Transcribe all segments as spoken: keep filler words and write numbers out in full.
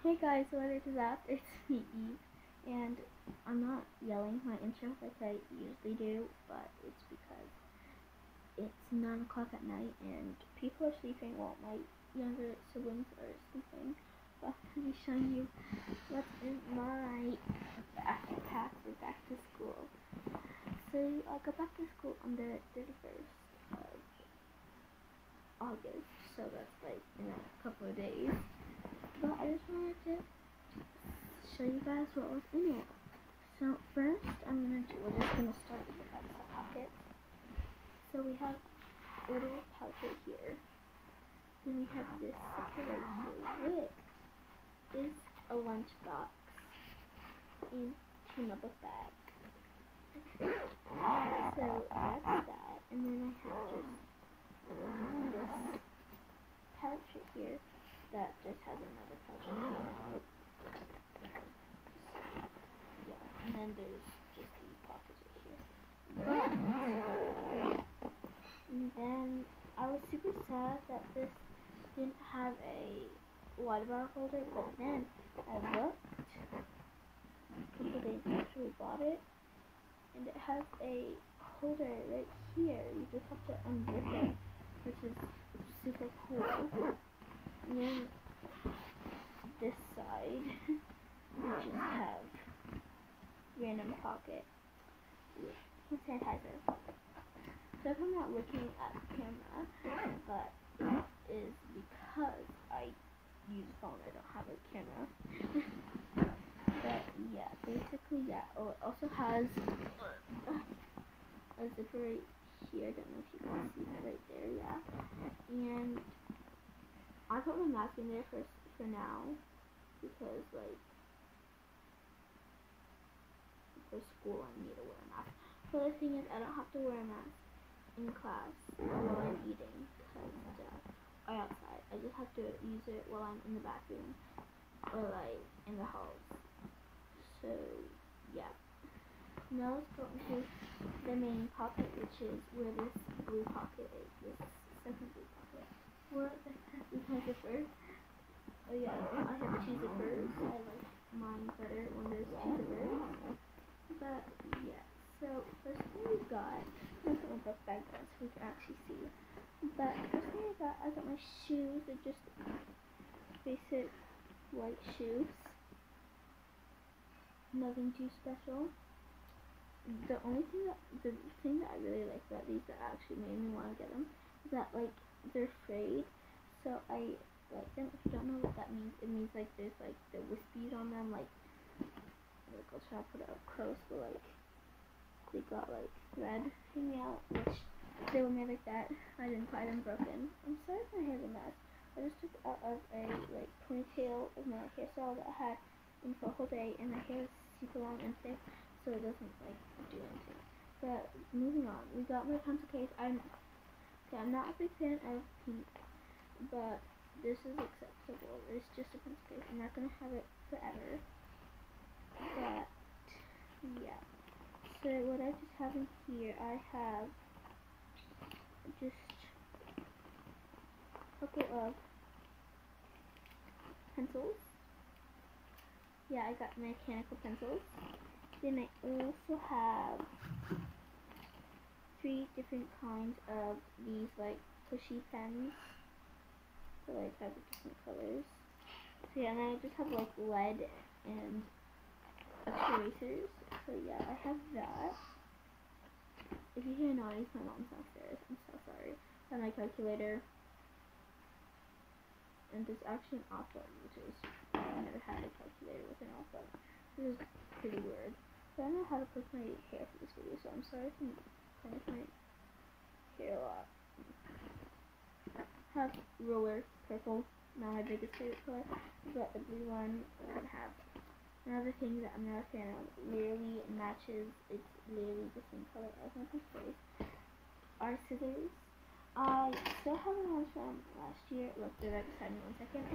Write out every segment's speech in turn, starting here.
Hey guys, what is up? It's me, Eve, and I'm not yelling my intro like I usually do, but it's because it's nine o'clock at night and people are sleeping while my younger siblings are sleeping. But I'm going to be showing you what's in my backpack for back to school. So I go back to school on the thirty-first of August, so that's like in a couple of days. But I just wanted to show you guys what was in it. So first, I'm gonna do. We're just gonna start with the pencil pocket. So we have a little pouch right here. Then we have this right here, which is a lunch box in another bag. So that's that. And then I have just this pouch right here that just has another pouch in it. Yeah, and then there's just these pockets right here. But, and then I was super sad that this didn't have a water bottle holder, but then I looked a couple days after we bought it, and it has a holder right here. You just have to unzip it, which is super cool. And then this side, we just have random pocket with sanitizer. So if I'm not looking at the camera, but it is because I use a phone, I don't have a camera. But yeah, basically yeah. Oh, it also has a zipper right here. I don't know if you can see that right there, yeah. And I put my mask in there for for now because like for school I need to wear a mask. But the thing is, I don't have to wear a mask in class while I'm eating because uh, or outside. I just have to use it while I'm in the bathroom or like in the halls. So yeah. Now let's go into the main pocket, which is where this blue pocket is. This second blue pocket. What the heck is my zipper? Oh yeah, I have two zippers. I like mine better when there's two zippers. But yeah, so first thing we got, I'm gonna put my book bag down so we can actually see. But first thing I got, I got my shoes. They're just basic white shoes. Nothing too special. The only thing that, the thing that I really like about these that actually made me want to get them is that like they're frayed. So I like them. If you don't know what that means, it means like there's like the wispies on them, like like I'll try to put it up close, but like they got like thread hanging out, which they were made like that. I didn't buy them broken. I'm sorry if my hair's a mess. I just took it out of a like ponytail of my hairstyle that I had in for a whole day, and my hair is super long and thick, so it doesn't like do anything. But moving on, we got my pencil case. I'm okay, I'm not a big fan of pink, but this is acceptable. It's just a pencil case. I'm not gonna have it forever. But yeah. So what I just have in here, I have just a couple of pencils. Yeah, I got mechanical pencils. Then I also have three different kinds of these like pushy pens. So like have different colors. So yeah, and then I just have like lead and erasers. So yeah, I have that. If you hear noise, my mom's downstairs. I'm so sorry. I have my calculator. And there's actually an off button, which is I never had a calculator with an off button. This is pretty weird. But I don't know how to put my hair for this video, so I'm sorry if I'm playing with my hair a lot. I have roller purple, not my biggest favorite color, but the blue one I have. Another thing that I'm not a fan of, literally matches, it's literally the same color as my face, are scissors. I still have one from last year. Look, they're right beside me. One second.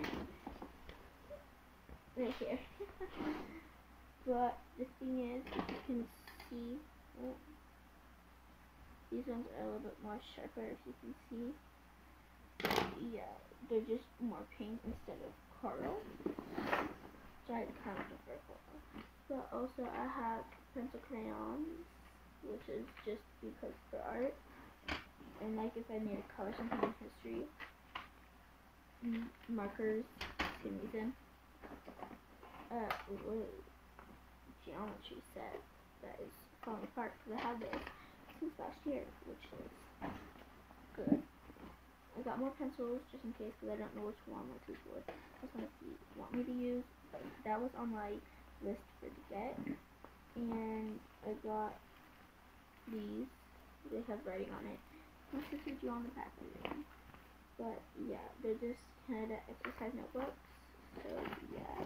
Right here. But the thing is, if you can see, oh, these ones are a little bit more sharper. If you can see, yeah, they're just more pink instead of coral. tried kind of purple. But also I have pencil crayons, which is just because for art. And like if I need to color something in history. Mm, markers, same reason. Uh, whoa. Geometry set that is falling apart because I have this since last year, which is good. I got more pencils just in case because I don't know which one my teacher would want me to use. But that was on my list for to get. And I got these. They have writing on it. My sister drew on the packaging. But yeah, they're just Canada exercise notebooks. So yeah.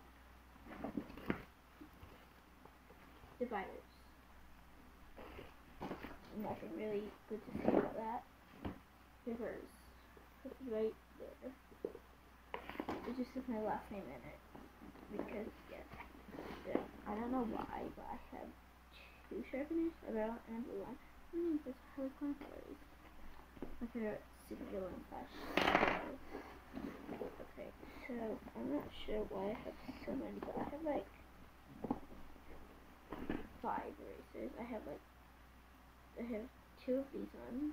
Dividers. Nothing really good to say about that. Rivers. Right there. It just has my last name in it. Because, yeah. yeah. I don't know why, but I have two sharpeners, a red and a blue one. I mean, there's how colors. My favorite super villain slash. Okay, so I'm not sure why I have so many, but I have like five erasers. I have like, I have two of these ones.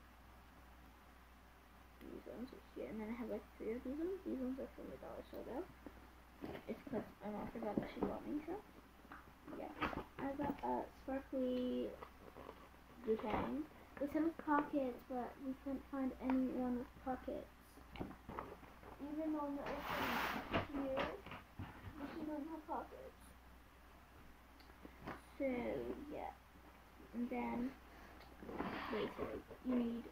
These ones are here, and then I have like three of these ones. These ones are from the dollar store though. It's because my mom forgot that she bought me, so yeah. I got a sparkly Dupang. They said with pockets, but we couldn't find anyone with pockets. Even on the open here, she doesn't have pockets. So yeah, and then later you need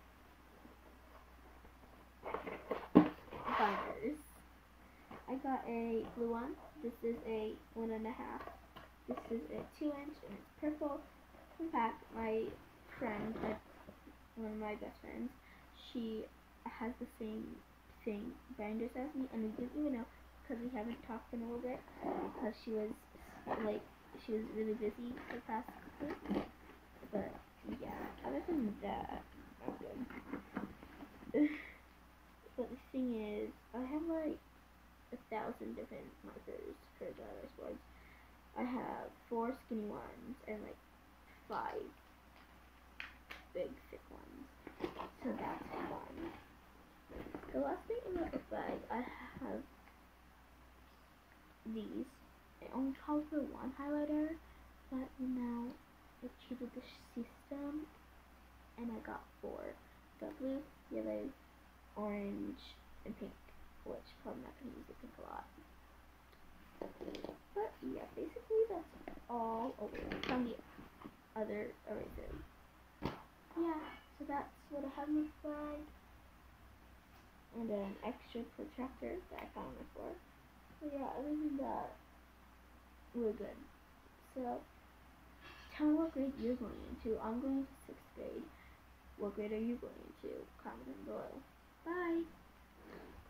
binders. I got a blue one. This is a one and a half. This is a two inch and it's purple. In fact, my friend, uh, one of my best friends, she has the same thing binders as me, and we didn't even know because we haven't talked in a little bit because she was like she was really busy the past couple weeks. But yeah, other than that, I'm good. But the thing is, I have like a thousand different markers for the other boards. I have four skinny ones and like five big thick ones. So that's fun. The last thing about the bag, I have these. I only called for one highlighter, but now I cheated the system and I got four. Got blue, yellow, orange, and pink, which probably not going to use the pink a lot. But yeah, basically that's all over from the other erasers. Yeah, so that's what I have in this bag. And an extra protractor that I found before. So yeah, other than that, we're good. So, tell me what grade you're going into. I'm going into sixth grade. What grade are you going into? Comment down below. Bye!